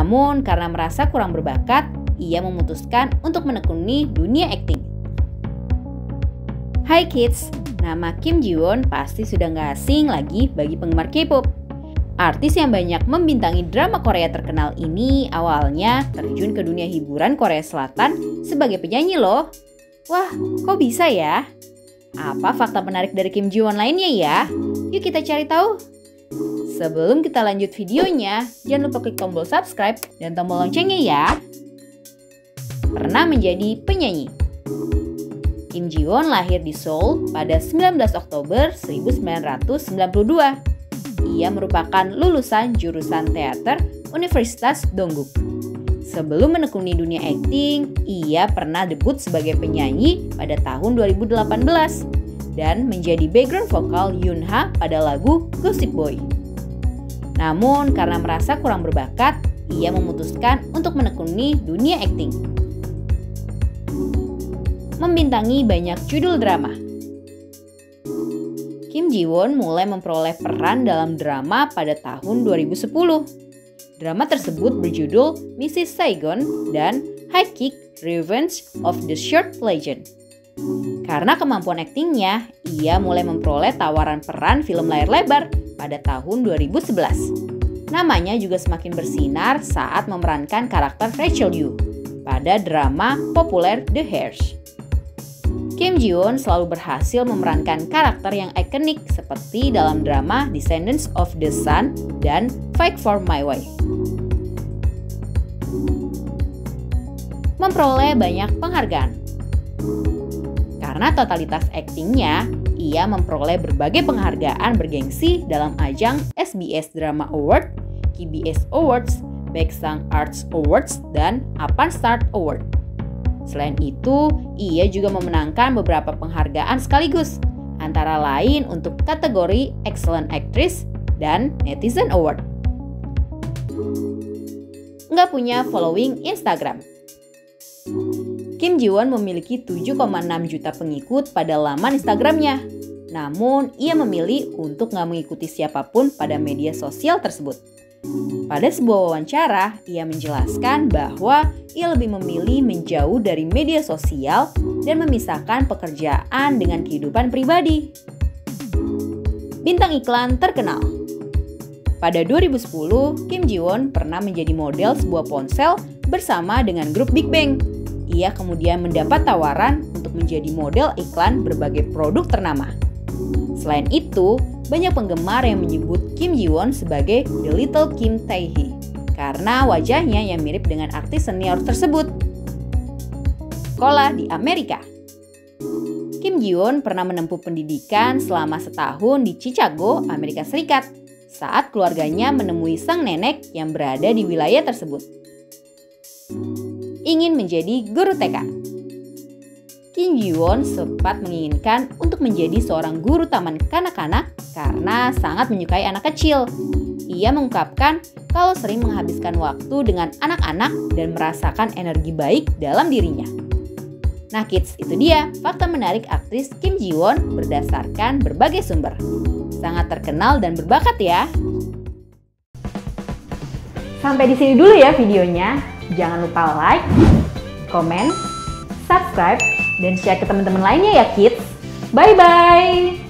Namun karena merasa kurang berbakat, ia memutuskan untuk menekuni dunia akting. Hai kids, nama Kim Ji-won pasti sudah gak asing lagi bagi penggemar K-pop. Artis yang banyak membintangi drama Korea terkenal ini awalnya terjun ke dunia hiburan Korea Selatan sebagai penyanyi loh. Wah, kok bisa ya? Apa fakta menarik dari Kim Ji-won lainnya ya? Yuk kita cari tahu. Sebelum kita lanjut videonya, jangan lupa klik tombol subscribe dan tombol loncengnya ya. Pernah menjadi penyanyi. Kim Ji-won lahir di Seoul pada 19 Oktober 1992. Ia merupakan lulusan jurusan teater Universitas Dongguk. Sebelum menekuni dunia akting, ia pernah debut sebagai penyanyi pada tahun 2018 dan menjadi background vokal Yoonha pada lagu Gossip Boy. Namun karena merasa kurang berbakat, ia memutuskan untuk menekuni dunia akting. Membintangi banyak judul drama. Kim Ji-won mulai memperoleh peran dalam drama pada tahun 2010. Drama tersebut berjudul Mrs. Saigon dan High Kick Revenge of the Short Legend. Karena kemampuan aktingnya, ia mulai memperoleh tawaran peran film layar lebar pada tahun 2011. Namanya juga semakin bersinar saat memerankan karakter Rachel Yu pada drama populer The Heirs. Kim Ji-won selalu berhasil memerankan karakter yang ikonik seperti dalam drama Descendants of the Sun dan Fight for My Way. Memperoleh banyak penghargaan. Karena totalitas aktingnya, ia memperoleh berbagai penghargaan bergengsi dalam ajang SBS Drama Award, KBS Awards, Baeksang Arts Awards, dan Apan Start Award. Selain itu, ia juga memenangkan beberapa penghargaan sekaligus, antara lain untuk kategori Excellent Actress dan Netizen Award. Nggak punya following Instagram. Kim Ji-won memiliki 7,6 juta pengikut pada laman Instagramnya. Namun, ia memilih untuk nggak mengikuti siapapun pada media sosial tersebut. Pada sebuah wawancara, ia menjelaskan bahwa ia lebih memilih menjauh dari media sosial dan memisahkan pekerjaan dengan kehidupan pribadi. Bintang iklan terkenal. Pada 2010, Kim Ji-won pernah menjadi model sebuah ponsel bersama dengan grup Big Bang. Ia kemudian mendapat tawaran untuk menjadi model iklan berbagai produk ternama. Selain itu, banyak penggemar yang menyebut Kim Ji-won sebagai The Little Kim Tae-hee karena wajahnya yang mirip dengan artis senior tersebut. Sekolah di Amerika. Kim Ji-won pernah menempuh pendidikan selama setahun di Chicago, Amerika Serikat, saat keluarganya menemui sang nenek yang berada di wilayah tersebut. Ingin menjadi guru TK. Kim Ji-won sempat menginginkan untuk menjadi seorang guru taman kanak-kanak karena sangat menyukai anak kecil. Ia mengungkapkan kalau sering menghabiskan waktu dengan anak-anak dan merasakan energi baik dalam dirinya. Nah kids, itu dia fakta menarik aktris Kim Ji-won berdasarkan berbagai sumber. Sangat terkenal dan berbakat ya. Sampai di sini dulu ya videonya. Jangan lupa like, komen, subscribe, dan share ke teman-teman lainnya ya kids. Bye-bye!